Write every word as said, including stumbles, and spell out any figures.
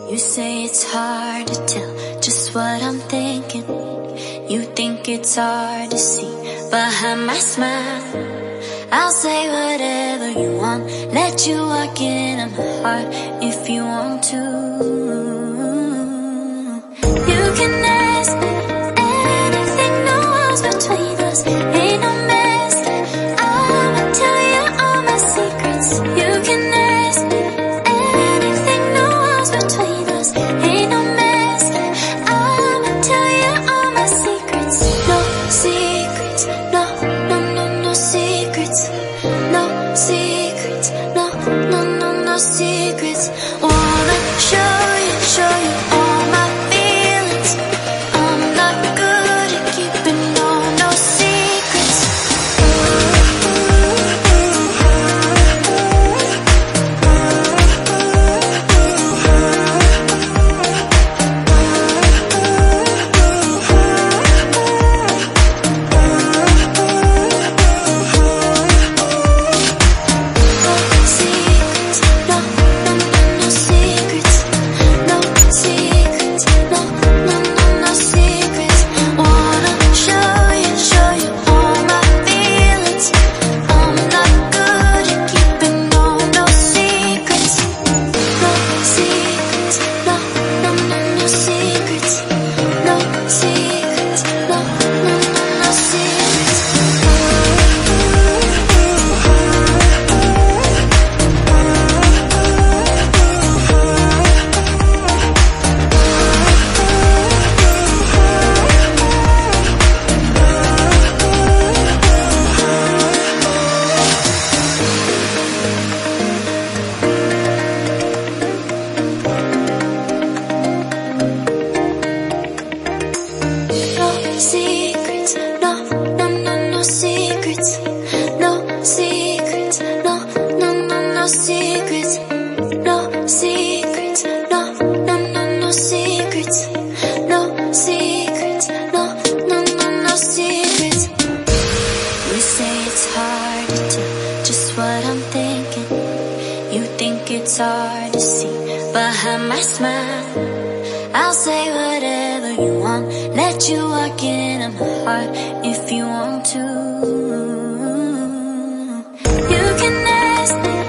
You say it's hard to tell just what I'm thinking. You think it's hard to see behind my smile. I'll say whatever you want, let you walk in on my heart if you want to. You can ask me anything, no walls between us, ain't no mess. I'ma tell you all my secrets. You can ask me anything, no walls between us, ain't no mess. I'ma tell you all my secrets. No secrets, no, no, no, no secrets. No secrets, no, no, no, no secrets. Wanna show you, show you all my feelings. I'm not good at keeping no, no secrets. Secrets, no, no, no, no secrets. No secrets, no, no, no, no secrets. No secrets, no, no, no, no secrets. No secrets, no, no, no, no secrets. You say it's hard to tell just what I'm thinking. You think it's hard to see behind my smile. I'll say whatever you want, let you walk in on my heart if you want to. You can ask me